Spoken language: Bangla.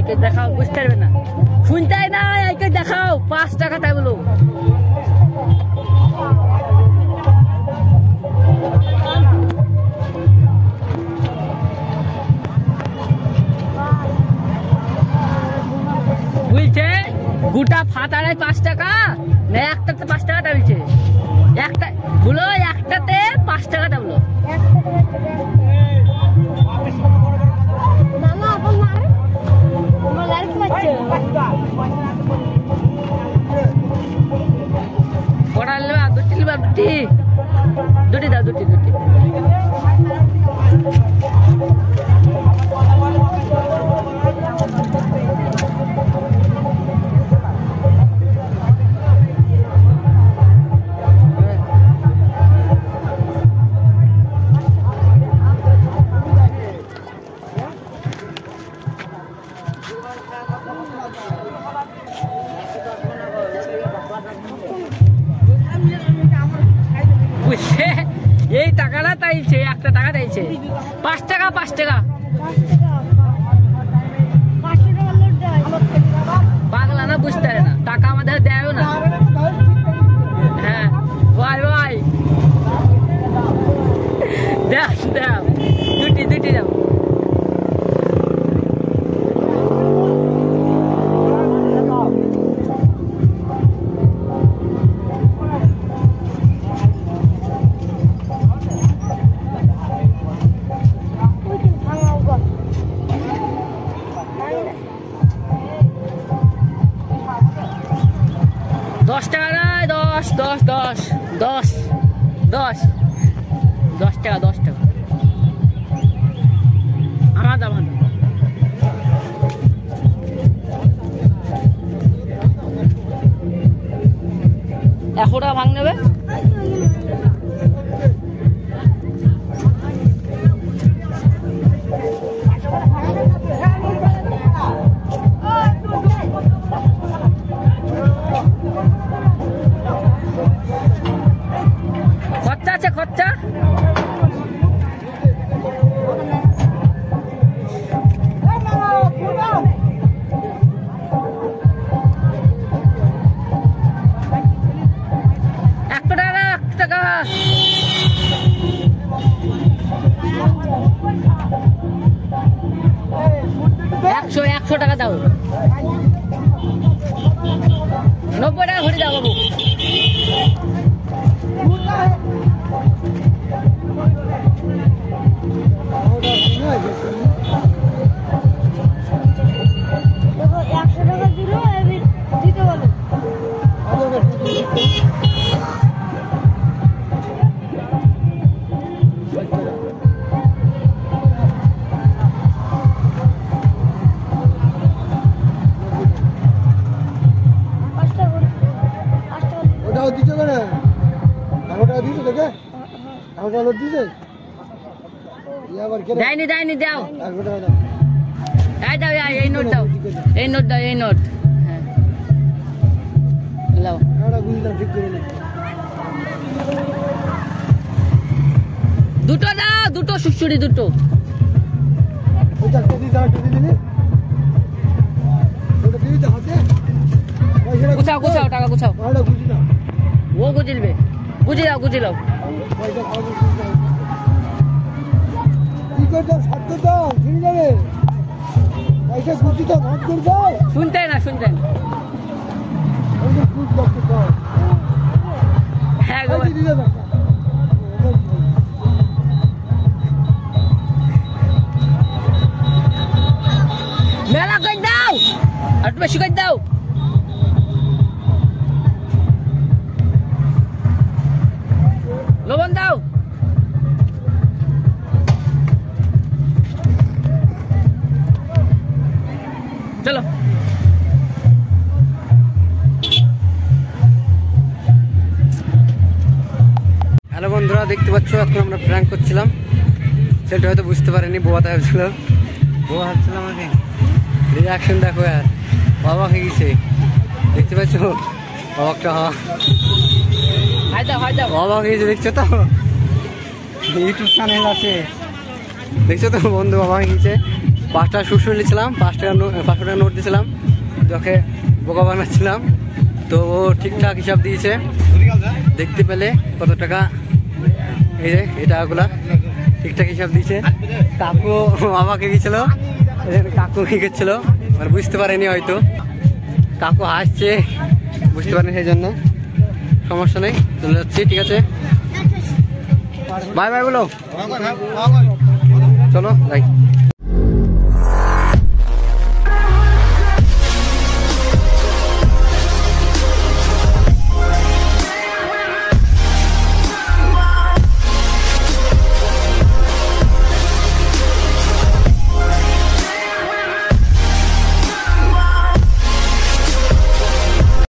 দেখাও, বুঝতে পারবে না, শুনতে না, একে দেখাও 5 টাকা তাই বলো। বলছে গোটা ফাতারে 5 টাকা না, একটাতে 5 টাকা তা বলছে, একটা বলো একটাতে 5 টাকা তা বলো। দুটি দাও, দুটি। এই টাকাটা তাইছে, একটা টাকা তাইছে 5 টাকা, 5 টাকা পাগলা না, বুঝতে পারে না, টাকা আমাদের দেয়ও না। হ্যাঁ ভাই ভাই দাও দাও, দুটি দাও। দশ টাকা না, 10 টাকা আমার দাম। 100 টাকা ভাঙ নেবে। খরচা আছে, খরচা টাকা 100 টাকা দাও, 90 টাকা ঘুরে দাও বাবু। দেয়নি দাও, এই নোট দাও, এই নোট। হ্যাঁ লাও, দুটো দাও, দুটো সুসুরি, দুটো। গুছাও টাকা গুছাও, ও গুজিলবে, গুজি দাও। শুনতে না হ্যাঁ মেলা কই দাও, আর বেশি কই দাও। লবণ দাও, চলো। হ্যালো বন্ধুরা, দেখতে পাচ্ছ এখন আমরা প্র্যাঙ্ক করছিলাম। সেটা হয়তো বুঝতে পারেনি, বোয়াতে ভাবছিল আমাকে। রিয়াকশন দেখো আর অবাক হয়ে গেছে, দেখতে পাচ্ছ অবাকটা অবাক হয়ে গেছে, দেখছো তো ইউটিউব চ্যানেল আছে, দেখছো তো বন্ধু অবাক হয়ে গেছে। 5 টাকা সুর নিয়েছিলাম, 500 টাকা নোট দিয়েছিলাম, তোকে বোকা বানাচ্ছিলাম। তো ও ঠিকঠাক হিসাব দিয়েছে, দেখতে পেলে কত টাকা, এই যে এই টাকাগুলা ঠিকঠাক হিসাব দিয়েছে। কাকু আমাকে গেছিল, কাকু গেছিল, মানে বুঝতে পারেনি হয়তো, কাকু হাসছে, বুঝতে পারেনি, সেই জন্য সমস্যা নেই, চলে যাচ্ছি। ঠিক আছে, বাই বাই বলো, চলো যাই।